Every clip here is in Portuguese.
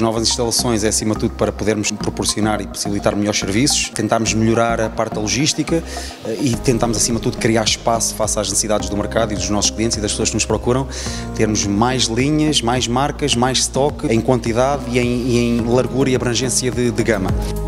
novas instalações é acima de tudo para podermos proporcionar e possibilitar melhores serviços, tentarmos melhorar a parte da logística e tentamos acima de tudo criar espaço face às necessidades do mercado e dos nossos clientes e das pessoas que nos procuram, termos mais linhas, mais marcas, mais stock em quantidade e em largura e abrangência de gama.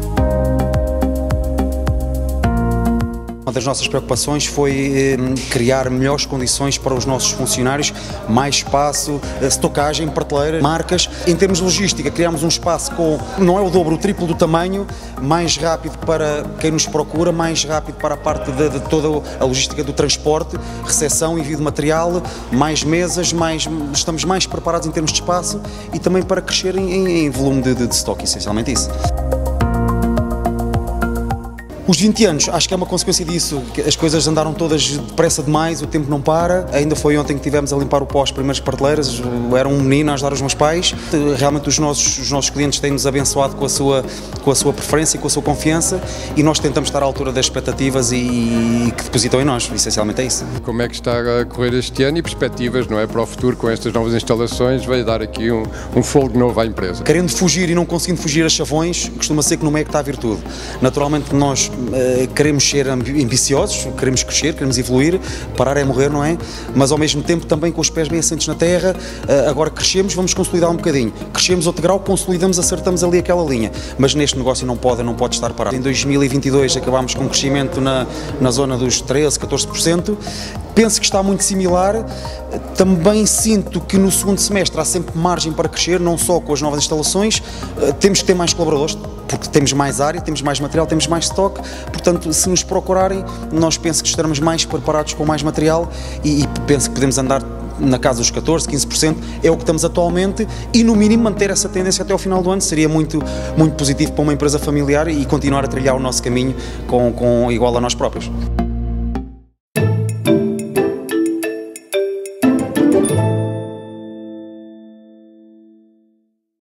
Uma das nossas preocupações foi criar melhores condições para os nossos funcionários, mais espaço, estocagem, prateleira, marcas. Em termos de logística, criámos um espaço com, não é o dobro, o triplo do tamanho, mais rápido para quem nos procura, mais rápido para a parte de toda a logística do transporte, recepção, envio de material, mais mesas, estamos mais preparados em termos de espaço e também para crescer em volume de estoque, essencialmente isso. Os 20 anos, acho que é uma consequência disso, as coisas andaram todas depressa demais, o tempo não para, ainda foi ontem que estivemos a limpar o pó às primeiras prateleiras, eu era um menino a ajudar os meus pais, realmente os nossos clientes têm-nos abençoado com a sua preferência e com a sua confiança e nós tentamos estar à altura das expectativas e que depositam em nós, essencialmente é isso. Como é que está a correr este ano e perspectivas, não é, para o futuro com estas novas instalações, vai dar aqui um fôlego novo à empresa? Querendo fugir e não conseguindo fugir a chavões, costuma ser que no meio é que está a virtude. Naturalmente nós queremos ser ambiciosos, queremos crescer, queremos evoluir, parar é morrer, não é? Mas ao mesmo tempo também com os pés bem assentes na terra, agora crescemos, vamos consolidar um bocadinho, crescemos outro grau, consolidamos, acertamos ali aquela linha, mas neste negócio não pode estar parado. Em 2022 acabámos com um crescimento na zona dos 13%, 14%, penso que está muito similar, também sinto que no segundo semestre há sempre margem para crescer, não só com as novas instalações, temos que ter mais colaboradores, porque temos mais área, temos mais material, temos mais stock, portanto, se nos procurarem, nós penso que estaremos mais preparados com mais material e penso que podemos andar na casa dos 14%, 15%, é o que estamos atualmente e no mínimo manter essa tendência até ao final do ano seria muito positivo para uma empresa familiar e continuar a trilhar o nosso caminho igual a nós próprios.